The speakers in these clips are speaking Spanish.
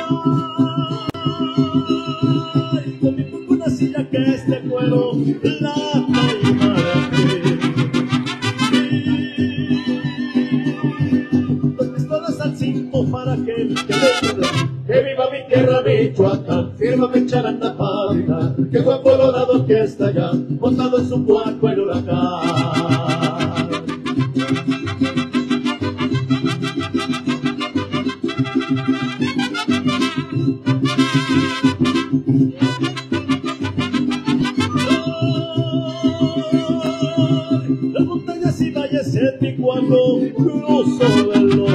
Con mi cuco una silla que es de cuero, la taimaré. Dos pistolas al cinto para aquel que que viva mi tierra Michoacán, fírmame charanda pavita, que Juan Colorado que está allá, montado en su cuarto el huracán. Las montañas y valles en mi cuarto cruzo veloz.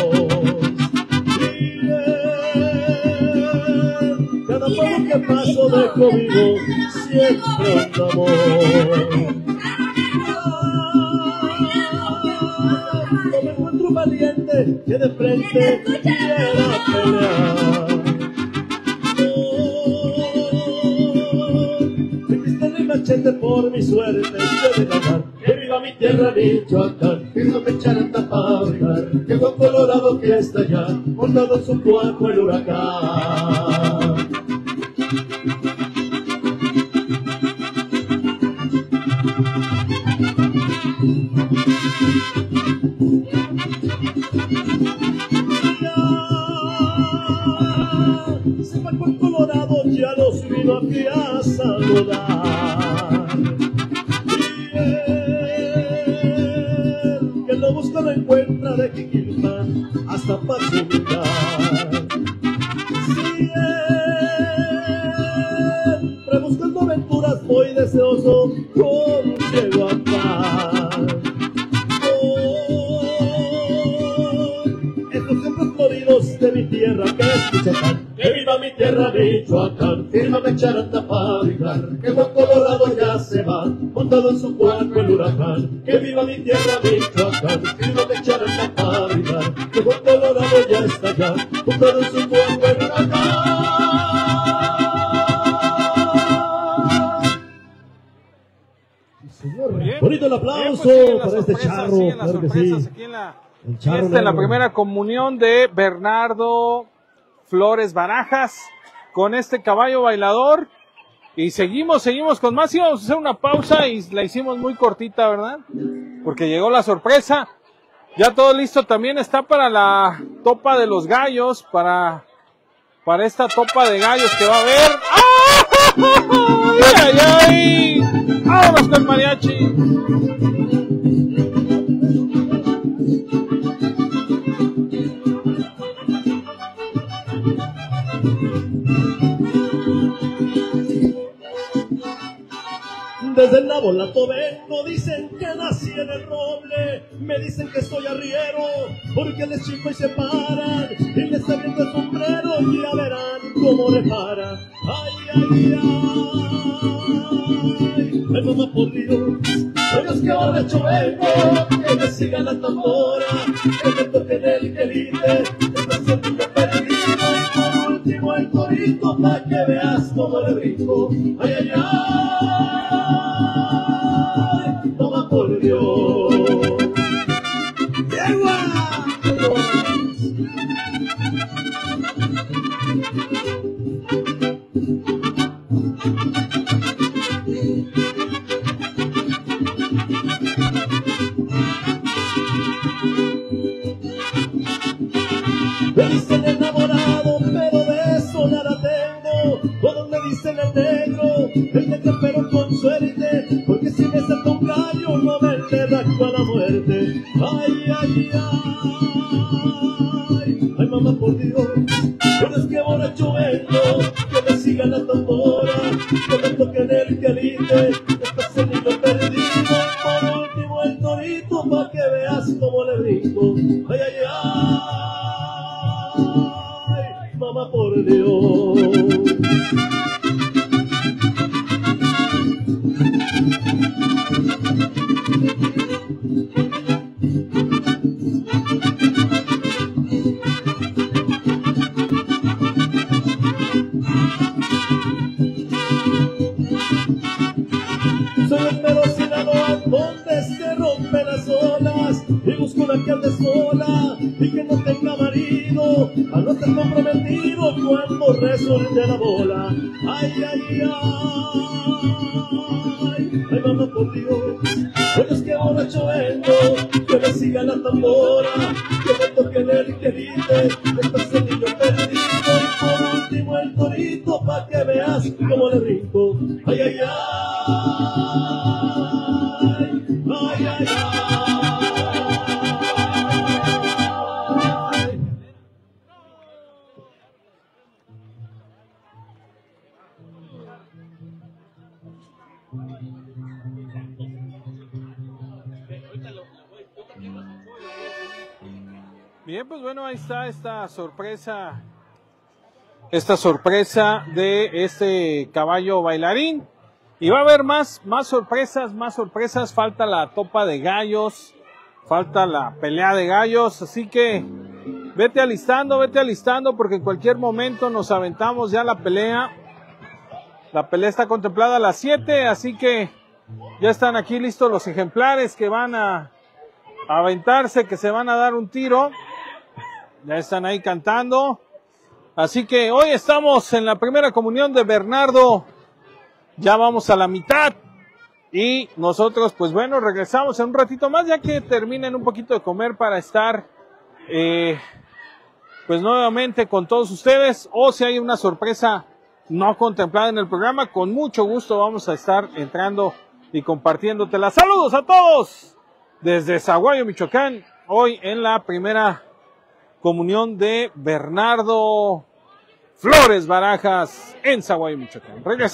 Cada pueblo que paso dejo vivo siempre un amor. No me encuentro un valiente que de frente quiera pelear. Machete por mi suerte puede ganar. Que viva mi tierra Michoacán, fírmame charanda para bailar, que Juan Colorado que está allá, montado en su cuarto el huracán. Se va Juan Colorado, ya los vino aquí a saludar. Busca la encuentra de Jiquilpan hasta Pachuca. Siempre buscando aventuras voy deseoso con Chihuahua. Estos siempre floridos de mi tierra que es Michoacán. Que viva mi tierra Michoacán, fírmame charanda para bailar, que Juan Colorado ya se va, montado en su cuarto el huracán. Que viva mi tierra Michoacán, fírmame charanda para bailar, que Juan Colorado ya está allá, montado en su cuarto el huracán. Bien. Bonito el aplauso Bien, pues, para este charro, claro que sí. Aquí en la, El charro en la negro. primera comunión de Bernardo Flores Barajas con este caballo bailador. Y seguimos con más. Íbamos a hacer una pausa y la hicimos muy cortita, ¿verdad? Porque llegó la sorpresa. Ya todo listo también está para la topa de los gallos, para esta topa de gallos que va a haber. ¡Ah! ¡Ay, ay! ¡Vámonos con mariachi! Desde el Nabolato vengo, dicen que nací en el roble, me dicen que soy arriero, porque les chico y se paran, y les aviento el sombrero, y ya verán cómo le paran. Ay, ay, ay, mamá por Dios, Dios que ahora hecho vengo, que me siga la tambora, que me toquen el quelite, que me siento perdido, y por último el corito, pa' que veas cómo le brinco. Ay, ay, ay, toma por Dios. ¡Yegua! Me dicen enamorado, pero de eso nada tengo. Todos me dicen el negro pero con suerte, porque si me salta un gallo no me le rasco a la muerte. Ay, ay, ay, ay, mamá por Dios, pero es que borracho vengo, que me siga la tambora, que me toquen el quelite, estás el niño perdido, por último el torito, pa' que veas cómo le brinco. Ay, ay, ay, mamá por Dios. Soy el mero Sinaloa, donde se rompen las olas, y busco una que ande sola y que no tenga marido, a no el comprometido cuando resuelve la bola. Ay, ay, ay, ay, mamá, por Dios. Bueno, es que borracho vengo, que me siga la tambora, que me toquen el querite, después el niño perdido, y por último el torito, pa' que veas cómo le brinco. Ay, ay, ay, ay, ay, ay. Bien, pues bueno, ahí está esta sorpresa de este caballo bailarín. Y va a haber más sorpresas. Falta la topa de gallos, falta la pelea de gallos. Así que vete alistando, porque en cualquier momento nos aventamos ya la pelea. La pelea está contemplada a las 7, así que ya están aquí listos los ejemplares que van a aventarse, que se van a dar un tiro. Ya están ahí cantando. Así que hoy estamos en la primera comunión de Bernardo. Ya vamos a la mitad. Y nosotros, pues bueno, regresamos en un ratito más, ya que terminen un poquito de comer para estar, pues nuevamente con todos ustedes. O si hay una sorpresa no contemplada en el programa, con mucho gusto vamos a estar entrando y compartiéndotela. Saludos a todos desde Sahuayo, Michoacán. Hoy en la primera comunión de Bernardo Flores Barajas en Sahuayo, Michoacán. Regresamos.